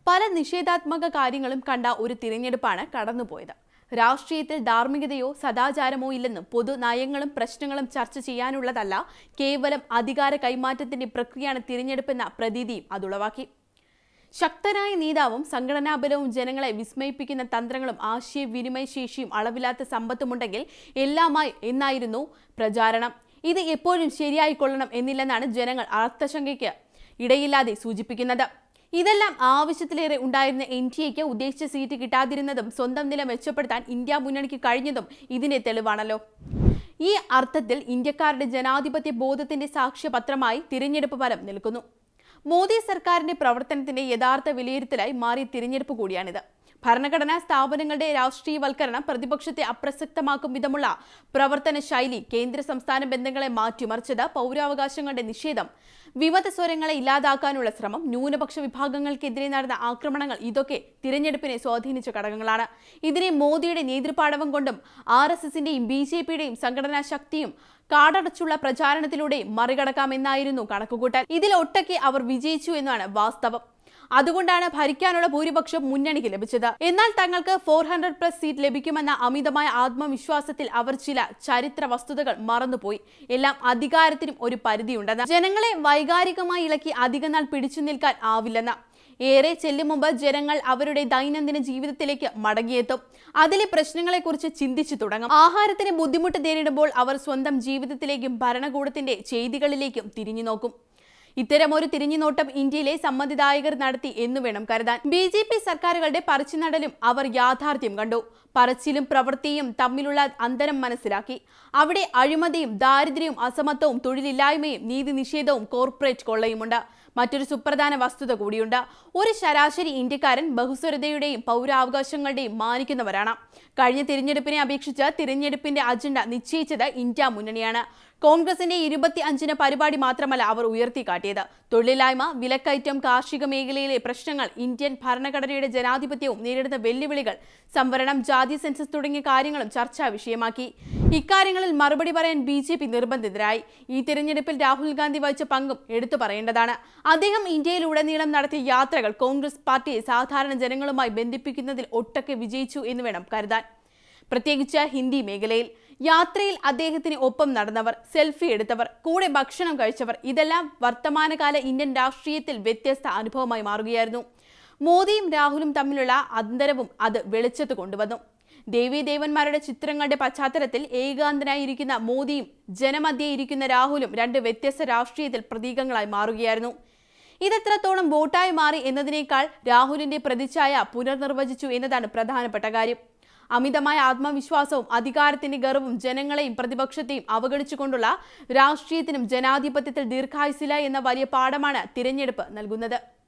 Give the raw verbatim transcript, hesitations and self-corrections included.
പല നിഷേധാത്മക കാര്യങ്ങളും കണ്ട ഒരു തിരഞ്ഞെടുപ്പാണ് കടന്നുപോയത്. രാഷ്ട്രീയത്തിൽ ധാർമ്മികതയോ സദാചാരമോ ഇല്ലെന്നും പൊതു നയങ്ങളും പ്രശ്നങ്ങളും ചർച്ച ചെയ്യാനുള്ളതല്ല, കേവലം അധികാര കൈമാറ്റത്തിന്റെ പ്രക്രിയയാണ് തിരഞ്ഞെടുപ്പെന്ന പ്രതീതിയും അതുളവാക്കി. ശക്തനായ നേതാവും സംഘടനാബലവും ജനങ്ങളെ വിസ്മയിപ്പിക്കുന്ന തന്ത്രങ്ങളും ആശയവിനിമയ ശേഷിയും അളവില്ലാത്ത സമ്പത്തുമുണ്ടെങ്കിൽ എല്ലാമായി എന്നായിരുന്നു പ്രചാരണം. ഇത് എപ്പോഴും ശരിയായിക്കൊള്ളണം എന്നില്ലെന്നാണ് ജനങ്ങൾ അർത്ഥശങ്കയ്ക്ക് ഇടയില്ലാതെ സൂചിപ്പിക്കുന്നത്. ഇതെല്ലാം ആവശ്യത്തിലേറെ ഉണ്ടായിരുന്ന എൻ ഡി എക്ക് ഉദ്ദേശിച്ച സീറ്റ് കിട്ടാതിരുന്നതും സ്വന്തം നില മെച്ചപ്പെടുത്താൻ ഇന്ത്യ മുന്നണിക്ക് കഴിഞ്ഞതും ഇതിന്റെ തെളിവാണല്ലോ. ഈ അർത്ഥത്തിൽ ഇന്ത്യക്കാരുടെ ജനാധിപത്യ ബോധത്തിന്റെ സാക്ഷ്യപത്രമായി തിരഞ്ഞെടുപ്പ് ഫലം നിൽക്കുന്നു. മോദി സർക്കാരിന്റെ പ്രവർത്തനത്തിന്റെ യഥാർത്ഥ വിലയിരുത്തലായി മാറിയ തിരഞ്ഞെടുപ്പ് കൂടിയാണിത്. ഭരണഘടനാ സ്ഥാപനങ്ങളുടെ രാഷ്ട്രീയവൽക്കരണം, പ്രതിപക്ഷത്തെ അപ്രസക്തമാക്കും വിധമുള്ള പ്രവർത്തന ശൈലി, കേന്ദ്ര സംസ്ഥാന ബന്ധങ്ങളെ മാറ്റിമറിച്ചത്, പൗരാവകാശങ്ങളുടെ നിഷേധം, വിമത സ്വരങ്ങളെ ഇല്ലാതാക്കാനുള്ള ശ്രമം, ന്യൂനപക്ഷ വിഭാഗങ്ങൾക്കെതിരെ നടന്ന ആക്രമണങ്ങൾ ഇതൊക്കെ തിരഞ്ഞെടുപ്പിനെ സ്വാധീനിച്ച ഘടകങ്ങളാണ്. ഇതിനെ മോദിയുടെ നേതൃപാടവം കൊണ്ടും ആർ എസ് എസിന്റെയും ബി ജെ പിയുടെയും സംഘടനാ ശക്തിയും കാടടച്ചുള്ള പ്രചാരണത്തിലൂടെ മറികടക്കാമെന്നായിരുന്നു കണക്കുകൂട്ടൽ. ഇതിലൊട്ടൊക്കെ അവർ വിജയിച്ചു എന്നാണ് വാസ്തവം. അതുകൊണ്ടാണ് ഭരിക്കാനുള്ള ഭൂരിപക്ഷം മുന്നണിക്ക് ലഭിച്ചത്. എന്നാൽ തങ്ങൾക്ക് ഫോർ ഹൺഡ്രഡ് പ്ലസ് സീറ്റ് ലഭിക്കുമെന്ന അമിതമായ ആത്മവിശ്വാസത്തിൽ അവർ ചില ചരിത്ര വസ്തുതകൾ മറന്നുപോയി. എല്ലാം അധികാരത്തിനും ഒരു പരിധിയുണ്ടെന്ന്, ജനങ്ങളെ വൈകാരികമായി ഇളക്കി അധികനാൾ പിടിച്ചു നിൽക്കാൻ ആവില്ലെന്ന്, ഏറെ ചെല്ലും മുമ്പ് ജനങ്ങൾ അവരുടെ ദൈനംദിന ജീവിതത്തിലേക്ക് മടങ്ങിയെത്തും, അതിലെ പ്രശ്നങ്ങളെക്കുറിച്ച് ചിന്തിച്ചു തുടങ്ങും. ആഹാരത്തിന് ബുദ്ധിമുട്ട് നേരിടുമ്പോൾ അവർ സ്വന്തം ജീവിതത്തിലേക്കും ഭരണകൂടത്തിന്റെ ചെയ്തികളിലേക്കും തിരിഞ്ഞു നോക്കും. ഇത്തരമൊരു തിരിഞ്ഞുനോട്ടം ഇന്ത്യയിലെ സമ്മതിദായകർ നടത്തി എന്നു വേണം കരുതാൻ. ബി ജെ പി സർക്കാരുകളുടെ പറിച്ചുനടലും അവർ യാഥാർത്ഥ്യം കണ്ടു. പറച്ചിലും പ്രവൃത്തിയും തമ്മിലുള്ള അന്തരം മനസ്സിലാക്കി. അവിടെ അഴിമതിയും ദാരിദ്ര്യവും അസമത്വവും തൊഴിലില്ലായ്മയും നീതി നിഷേധവും കോർപ്പറേറ്റ് കൊള്ളയുമുണ്ട്. മറ്റൊരു സുപ്രധാന വസ്തുത കൂടിയുണ്ട്. ഒരു ശരാശരി ഇന്ത്യക്കാരൻ ബഹുസ്വരതയുടെയും പൗരാവകാശങ്ങളുടെയും മാനിക്കുന്നവരാണ്. കഴിഞ്ഞ തിരഞ്ഞെടുപ്പിനെ അപേക്ഷിച്ച് തിരഞ്ഞെടുപ്പിന്റെ അജണ്ട നിശ്ചയിച്ചത് ഇന്ത്യ മുന്നണിയാണ്. കോൺഗ്രസിന്റെ ഇരുപത്തി അഞ്ചിന് പരിപാടി മാത്രമല്ല അവർ ഉയർത്തിക്കാട്ടിയത്. തൊഴിലില്ലായ്മ, വിലക്കയറ്റം, കാർഷിക മേഖലയിലെ പ്രശ്നങ്ങൾ, ഇന്ത്യൻ ഭരണഘടനയുടെ ജനാധിപത്യവും നേരിടുന്ന വെല്ലുവിളികൾ, സംവരണം, ജാതി സെൻസസ് തുടങ്ങിയ കാര്യങ്ങളും ചർച്ചാ വിഷയമാക്കി. ഇക്കാര്യങ്ങളിൽ മറുപടി പറയാൻ ബി ജെ പി നിർബന്ധിതരായി. ഈ തിരഞ്ഞെടുപ്പിൽ രാഹുൽ ഗാന്ധി വഹിച്ച പങ്കും എടുത്തു പറയേണ്ടതാണ്. അദ്ദേഹം ഇന്ത്യയിലുടനീളം നടത്തിയ യാത്രകൾ കോൺഗ്രസ് പാർട്ടിയെ സാധാരണ ജനങ്ങളുമായി ബന്ധിപ്പിക്കുന്നതിൽ ഒട്ടൊക്കെ വിജയിച്ചു എന്ന് വേണം കരുതാൻ. പ്രത്യേകിച്ച് ഹിന്ദി മേഖലയിൽ യാത്രയിൽ അദ്ദേഹത്തിന് ഒപ്പം നടന്നവർ, സെൽഫി എടുത്തവർ, കൂടെ ഭക്ഷണം കഴിച്ചവർ, ഇതെല്ലാം വർത്തമാനകാല ഇന്ത്യൻ രാഷ്ട്രീയത്തിൽ വ്യത്യസ്ത അനുഭവമായി മാറുകയായിരുന്നു. മോദിയും രാഹുലും തമ്മിലുള്ള അന്തരവും അത് വെളിച്ചത്ത് കൊണ്ടുവന്നു. ദേവീദേവന്മാരുടെ ചിത്രങ്ങളുടെ പശ്ചാത്തലത്തിൽ ഏകാന്തനായിരിക്കുന്ന മോദിയും ജനമധ്യേ ഇരിക്കുന്ന രാഹുലും രണ്ട് വ്യത്യസ്ത രാഷ്ട്രീയത്തിൽ പ്രതീകങ്ങളായി മാറുകയായിരുന്നു. ഇതെത്രത്തോളം വോട്ടായി മാറി എന്നതിനേക്കാൾ രാഹുലിന്റെ പ്രതിച്ഛായ പുനർനിർവചിച്ചു എന്നതാണ് പ്രധാനപ്പെട്ട കാര്യം. അമിതമായ ആത്മവിശ്വാസവും അധികാരത്തിന്റെ ഗർവും ജനങ്ങളെയും പ്രതിപക്ഷത്തെയും അവഗണിച്ചുകൊണ്ടുള്ള രാഷ്ട്രീയത്തിനും ജനാധിപത്യത്തിൽ ദീർഘായുസില്ല എന്ന വലിയ പാഠമാണ് തിരഞ്ഞെടുപ്പ് നൽകുന്നത്.